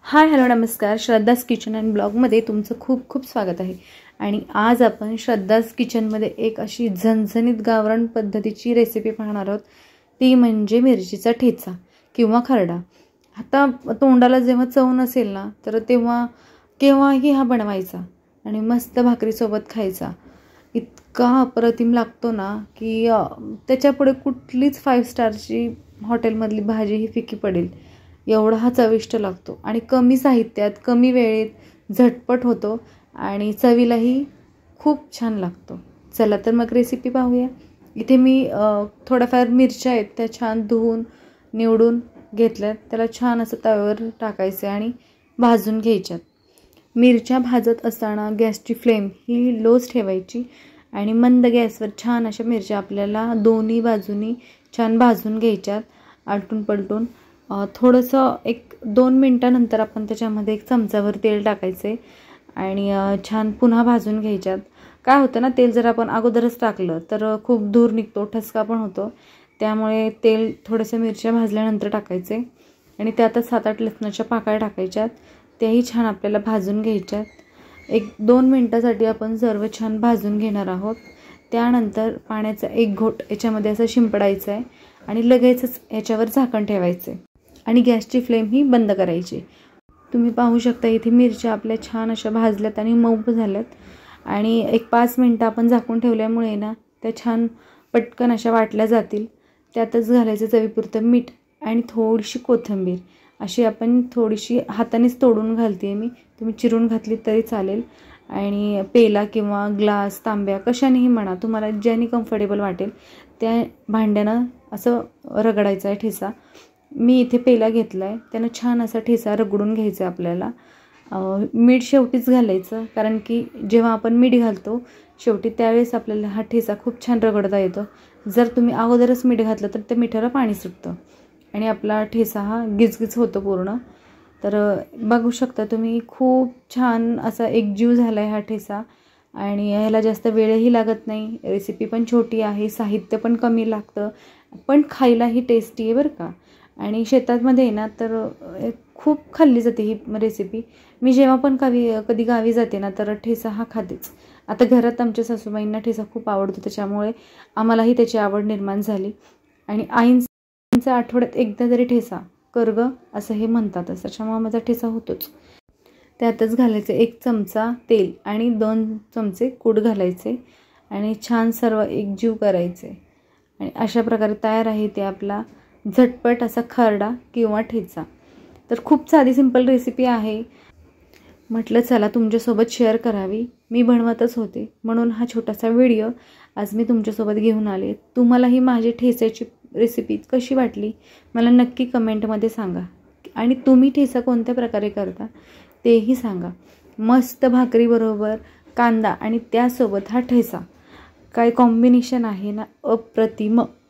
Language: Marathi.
हाय हॅलो नमस्कार, श्रद्धाज किचन अँड ब्लॉगमध्ये तुमचं खूप खूप स्वागत आहे। आणि आज आपण श्रद्धाज किचनमध्ये एक अशी झणझणीत गावरान पद्धतीची रेसिपी पाहणार आहोत। ती म्हणजे मिरचीचा ठेचा किंवा खरडा। आता तोंडाला जेव्हा चव नसेल ना तर तेव्हा केव्हाही हा बनवायचा आणि मस्त भाकरीसोबत खायचा। इतका अप्रतिम लागतो ना की त्याच्यापुढे कुठलीच 5 स्टारची हॉटेलमधली भाजी ही फिकी पडेल। एवढा हा चविष्ट लागतो आणि कमी साहित्यात कमी वेळेत झटपट होतो आणि चवीलाही खूप छान लागतो। चला तर मग रेसिपी पाहूया। इथे मी थोड्याफार मिरच्या आहेत त्या छान धुवून निवडून घेतल्यात। त्याला छान असं तव्यावर टाकायचे आणि भाजून घ्यायच्यात। मिरच्या भाजत असताना गॅसची फ्लेम ही लोच ठेवायची आणि मंद गॅसवर छान अशा मिरच्या आपल्याला दोन्ही बाजूनी छान भाजून घ्यायच्यात। आलटून पलटून थोडंसं 1-2 मिनिटानंतर आपण त्याच्यामध्ये 1 चमचाभर तेल टाकायचे आणि छान पुन्हा भाजून घ्यायच्यात। काय होतं ना, तेल जर आपण अगोदरच टाकलं तर खूप धूर निघतो, ठसका पण होतो। त्यामुळे तेल थोडंसं मिरच्या भाजल्यानंतर टाकायचे आणि त्यातच 7-8 लसणाच्या पाकळ्या टाकायच्यात। त्याही छान आपल्याला भाजून घ्यायच्यात। 1-2 मिनिटासाठी आपण सर्व छान भाजून घेणार आहोत। त्यानंतर पाण्याचा 1 घोट याच्यामध्ये असं शिंपडायचं आहे आणि लगेचच याच्यावर झाकण ठेवायचं आणि गॅसची फ्लेम ही बंद करायची। तुम्ही पाहू शकता इथे मिरच्या आपल्या छान अशा भाजल्यात आणि मऊ झाल्यात आणि 1-5 मिनिटं आपण झाकून ठेवल्यामुळे ना त्या छान पटकन अशा वाटल्या जातील। त्यातच घालायचं चवीपुरतं मीठ आणि थोडीशी कोथिंबीर। अशी आपण थोडीशी हातानेच तोडून घालते मी, तुम्ही चिरून घातली तरी चालेल। आणि पेला किंवा ग्लास तांब्या कशानेही म्हणा, तुम्हाला ज्याने कम्फर्टेबल वाटेल त्या भांड्यानं असं रगडायचा आहे ठेचा। मी इथे पेला घेतला आहे, त्यानं छान असा ठेचा रगडून घ्यायचा आपल्याला। मीठ शेवटीच घालायचं, कारण की जेव्हा आपण मीठ घालतो शेवटी त्यावेळेस आपल्याला हा ठेचा खूप छान रगडता येतो। जर तुम्ही अगोदरच मीठ घातलं तर त्या मिठाला पाणी सुटतं आणि आपला ठेचा हा गिजगिज होतो पूर्ण। तर बघू शकता तुम्ही खूप छान असा एकजीव झाला आहे हा ठेचा आणि ह्याला जास्त वेळही लागत नाही। रेसिपी पण छोटी आहे, साहित्य पण कमी लागतं, पण खायलाही टेस्टी आहे बरं का। आणि शेतामध्ये ना तर खूप खाल्ली जाते ही रेसिपी। मी जेव्हा पण कधी गावी जाते ना तर ठेचा हा खातेच। आता घरात आमच्या सासूबाईंना ठेचा खूप आवडतो, त्याच्यामुळे आम्हालाही त्याची आवड निर्माण झाली। आणि आईंचा आठवड्यात एकदा तरी ठेचा कर गं असं हे म्हणतातच, त्याच्यामुळे माझा ठेचा होतोच। त्यातच घालायचं 1 चमचा तेल आणि 2 चमचे कूट घालायचे आणि छान सर्व एकजीव करायचे आणि अशा प्रकारे तयार आहे ते आपला झटपट असा खरडा किंवा ठेचा। तर खूप साधी सिंपल रेसिपी आहे, म्हटलं चला तुमच्यासोबत शेअर करावी। मी बनवतच होते म्हणून हा छोटासा व्हिडिओ आज मी तुमच्यासोबत घेऊन आले। तुम्हालाही माझी ठेचाची रेसिपी कशी वाटली मला नक्की कमेंटमध्ये सांगा आणि तुम्ही ठेचा कोणत्या प्रकारे करता तेही सांगा। मस्त भाकरीबरोबर कांदा आणि त्यासोबत हा ठेचा, काय कॉम्बिनेशन आहे ना, अप्रतिम।